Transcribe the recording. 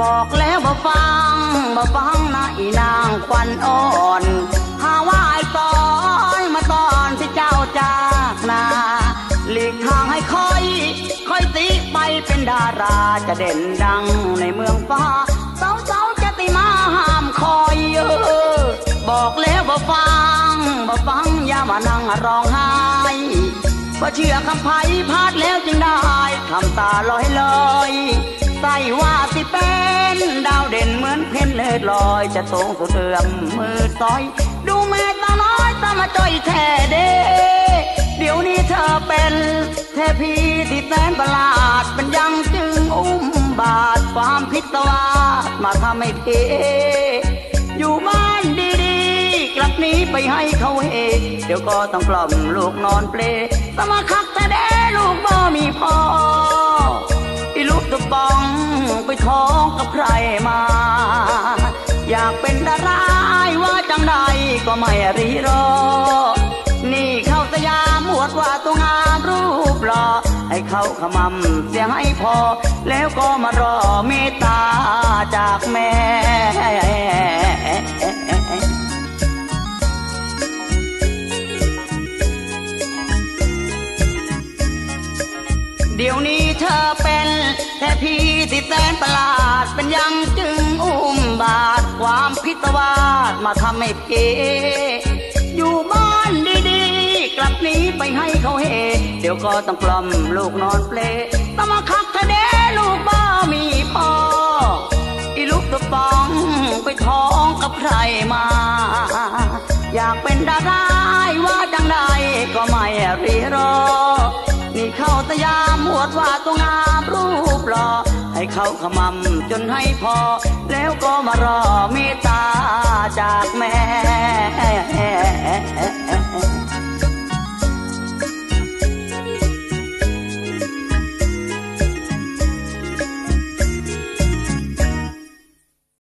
บอกแล้วบ่ฟังนะอีนางควันอ่อนหาว่าไอ้ตอนมาตอนที่เจ้าจากนาหลีกทางให้ค่อยตีไปเป็นดาราจะเด่นดังในเมืองฟ้าเสาจะติมาห้ามคอยบอกแล้วบ่ฟังอย่ามานั่งร้องไห้บ่เชื่อคำไผ่พลาดแล้วจึงได้ทำตาลอยใส่ว่าสิเป็นดาวเด่นเหมือนเพ็ญเลิศลอยจะสูงสุดเอื้อมมือต้อยดูแม่ตาน้อยตามาจ้อยแท้เด้เดี๋ยวนี้เธอเป็นเทพีที่แสนประหลาดเป็นยังจึงอุ้มบาดความพิศวาสมาทำให้เทอยู่บ้านดีๆกลับนี้ไปให้เขาเฮเดี๋ยวก็ต้องกล่อมลูกนอนเปลสมาคักแต่เด้ลูกบ่มีพ่ออีลูกตะปองไปท้องกับใครมาอยากเป็นดาราว่าจังใดก็ไม่รีรอนี่เข้าสยามอวดว่าตัวงามรูปหล่อให้เขาขมำเสียให้พอแล้วก็มารอเมตตาจากแม่เดี๋ยวนี้เธอเป็นแค่พี่ที่แสนประหลาดเป็นยังจึงอุ้มบาดความพิศวาสมาทำให้เก๋อยู่บ้านดีๆกลับนี้ไปให้เขาเฮเดี๋ยวก็ต้องกล่อมลูกนอนเปลต้องมาคักทะเดลูกบ้ามีพ่ออีลูกตะปองไปท้องกับใครมาอยากเป็นดาราว่าจังใดก็ไม่รีรอนี่เข้าสยามอวดว่าตัวงามรูปหล่อให้เขาขมำจนให้พอแล้วก็มารอเมตตา